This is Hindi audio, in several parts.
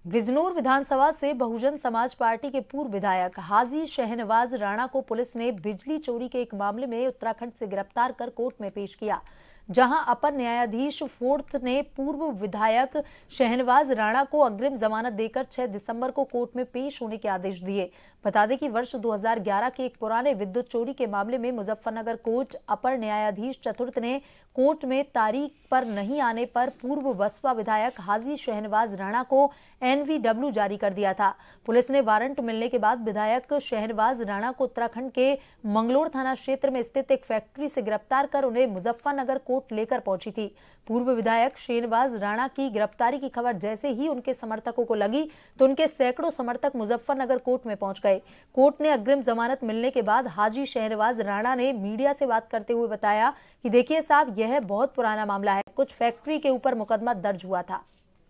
बिजनौर विधानसभा से बहुजन समाज पार्टी के पूर्व विधायक हाजी शहनवाज राणा को पुलिस ने बिजली चोरी के एक मामले में उत्तराखंड से गिरफ्तार कर कोर्ट में पेश किया, जहां अपर न्यायाधीश फोर्थ ने पूर्व विधायक शहनवाज राणा को अग्रिम जमानत देकर 6 दिसंबर को कोर्ट में पेश होने के आदेश दिए। बता दें कि वर्ष 2011 के एक पुराने विद्युत चोरी के मामले में मुजफ्फरनगर कोर्ट अपर न्यायाधीश चतुर्थ ने कोर्ट में तारीख पर नहीं आने पर पूर्व बसपा विधायक हाजी शहनवाज राणा को NVW जारी कर दिया था। पुलिस ने वारंट मिलने के बाद विधायक शहनवाज राणा को उत्तराखंड के मंगलोर थाना क्षेत्र में स्थित एक फैक्ट्री से गिरफ्तार कर उन्हें मुजफ्फरनगर कोर्ट लेकर पहुंची थी। पूर्व विधायक शहनवाज राणा की गिरफ्तारी की खबर जैसे ही उनके समर्थकों को लगी तो उनके सैकड़ों समर्थक मुजफ्फरनगर कोर्ट में पहुंच गए। कोर्ट ने अग्रिम जमानत मिलने के बाद हाजी शहनवाज राणा ने मीडिया से बात करते हुए बताया कि देखिए साहब, यह बहुत पुराना मामला है, कुछ फैक्ट्री के ऊपर मुकदमा दर्ज हुआ था।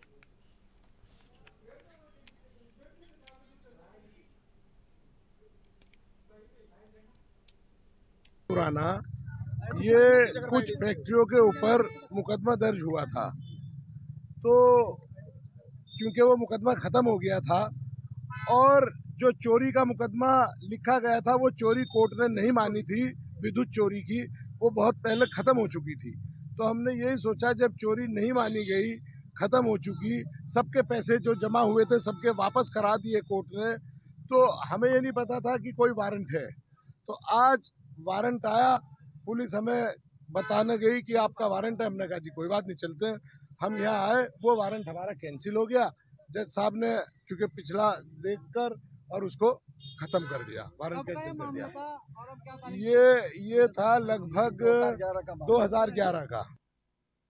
पुराना ये कुछ फैक्ट्रियों के ऊपर मुकदमा दर्ज हुआ था, तो क्योंकि वो मुकदमा खत्म हो गया था और जो चोरी का मुकदमा लिखा गया था वो चोरी कोर्ट ने नहीं मानी थी, विद्युत चोरी की, वो बहुत पहले खत्म हो चुकी थी। तो हमने यही सोचा जब चोरी नहीं मानी गई, खत्म हो चुकी, सबके पैसे जो जमा हुए थे सबके वापस करा दिए कोर्ट ने, तो हमें ये नहीं पता था कि कोई वारंट है। तो आज वारंट आया, पुलिस हमें बताने गई कि आपका वारंट है। हमने कहा जी कोई बात नहीं, चलते हैं। हम यहाँ आए, वो वारंट हमारा कैंसिल हो गया। जज साहब ने क्योंकि पिछला देखकर और उसको खत्म कर दिया, वारंट कैंसिल कर दिया। ये था लगभग 2011 का।